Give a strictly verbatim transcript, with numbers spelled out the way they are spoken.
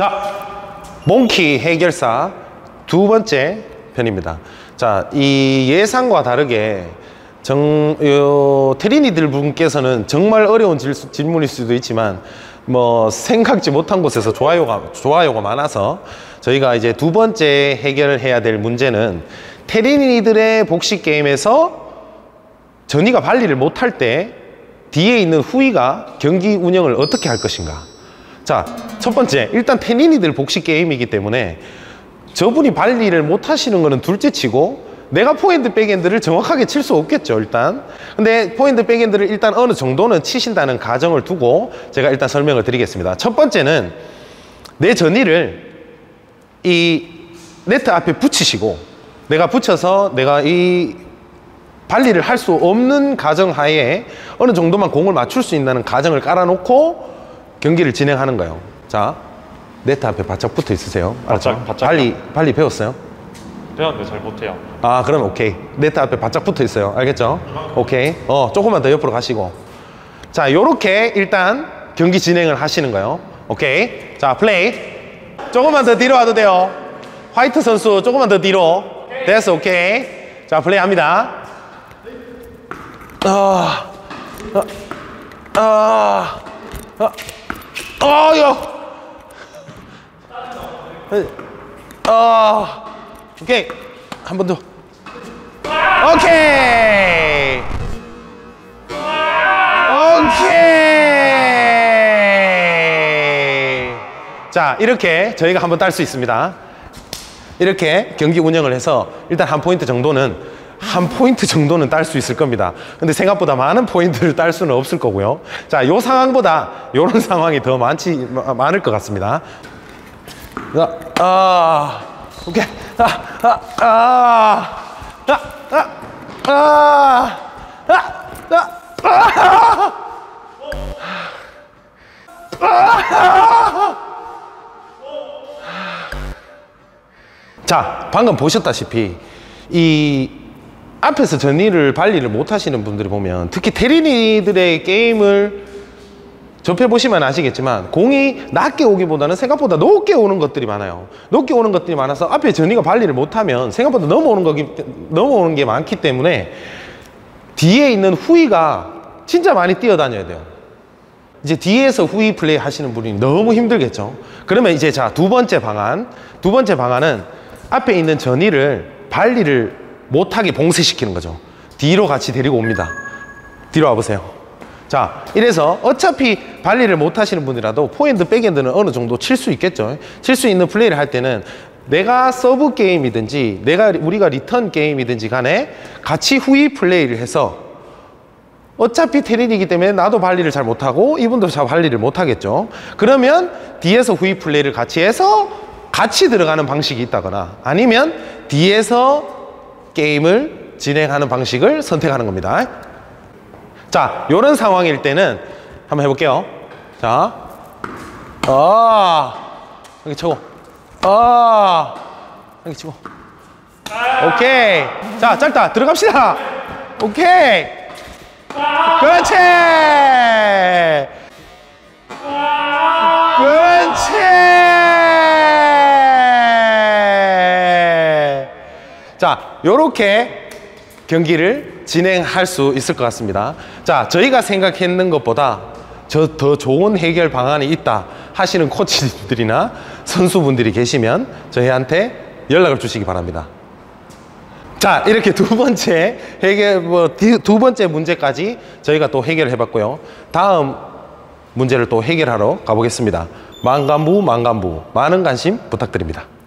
자, 몽키 해결사 두 번째 편입니다. 자, 이 예상과 다르게 정, 요, 테린이들 분께서는 정말 어려운 질, 질문일 수도 있지만 뭐 생각지 못한 곳에서 좋아요가 좋아요가 많아서 저희가 이제 두 번째 해결해야 될 문제는 테린이들의 복식 게임에서 전이가 발리를 못할 때 뒤에 있는 후이가 경기 운영을 어떻게 할 것인가. 자, 첫 번째, 일단 테린이들 복식 게임이기 때문에 저분이 발리를 못 하시는 거는 둘째 치고 내가 포핸드 백핸드를 정확하게 칠 수 없겠죠, 일단. 근데 포핸드 백핸드를 일단 어느 정도는 치신다는 가정을 두고 제가 일단 설명을 드리겠습니다. 첫 번째는 내 전이를 이 네트 앞에 붙이시고 내가 붙여서 내가 이 발리를 할 수 없는 가정하에 어느 정도만 공을 맞출 수 있다는 가정을 깔아놓고 경기를 진행하는 거예요. 자, 네트 앞에 바짝 붙어 있으세요. 알았죠? 바짝, 바짝. 발리, 발리 배웠어요? 배웠는데 잘 못해요. 아, 그럼 오케이. 네트 앞에 바짝 붙어 있어요. 알겠죠? 오케이. 어, 조금만 더 옆으로 가시고. 자, 요렇게 일단 경기 진행을 하시는 거예요. 오케이. 자, 플레이. 조금만 더 뒤로 와도 돼요. 화이트 선수 조금만 더 뒤로. 됐어, 오케이. 자, 플레이 합니다. 아, 아, 아, 아, 아, 야. 아, 오케이. 한 번 더. 오케이. 오케이. 자, 이렇게 저희가 한번 딸 수 있습니다. 이렇게 경기 운영을 해서 일단 한 포인트 정도는 한 포인트 정도는 딸 수 있을 겁니다. 근데 생각보다 많은 포인트를 딸 수는 없을 거고요. 자, 요 상황보다 요런 상황이 더 많지 많을 것 같습니다. 자, 아, 오케이. 아, 아, 아, 아, 아, 아, 아, 아, 아. 자, 방금 보셨다시피 이 앞에서 전이를 발리를 못 하시는 분들이 보면 특히 테린이들의 게임을 접해보시면 아시겠지만 공이 낮게 오기보다는 생각보다 높게 오는 것들이 많아요. 높게 오는 것들이 많아서 앞에 전이가 발리를 못하면 생각보다 넘어오는 거기, 넘어오는 게 많기 때문에 뒤에 있는 후이가 진짜 많이 뛰어다녀야 돼요. 이제 뒤에서 후이 플레이 하시는 분이 너무 힘들겠죠. 그러면 이제 자, 두 번째 방안. 두 번째 방안은 앞에 있는 전이를 발리를 못하게 봉쇄시키는 거죠. 뒤로 같이 데리고 옵니다. 뒤로 와보세요. 자, 이래서 어차피 발리를 못 하시는 분이라도 포핸드, 백핸드는 어느 정도 칠 수 있겠죠. 칠 수 있는 플레이를 할 때는 내가 서브 게임이든지 내가 우리가 리턴 게임이든지 간에 같이 후위 플레이를 해서 어차피 테린이기 때문에 나도 발리를 잘 못하고 이분도 잘 발리를 못하겠죠. 그러면 뒤에서 후위 플레이를 같이 해서 같이 들어가는 방식이 있다거나 아니면 뒤에서 게임을 진행하는 방식을 선택하는 겁니다. 자, 요런 상황일 때는 한번 해볼게요. 자, 아, 여기 치고, 아, 여기 치고, 오케이. 자, 짧다. 들어갑시다. 오케이. 그렇지. 그렇지. 자, 요렇게 경기를 진행할 수 있을 것 같습니다. 자, 저희가 생각했는 것보다 저 더 좋은 해결 방안이 있다 하시는 코치들이나 선수분들이 계시면 저희한테 연락을 주시기 바랍니다. 자, 이렇게 두 번째 해결, 뭐, 두 번째 문제까지 저희가 또 해결해 봤고요. 다음 문제를 또 해결하러 가보겠습니다. 만관부, 만관부, 많은 관심 부탁드립니다.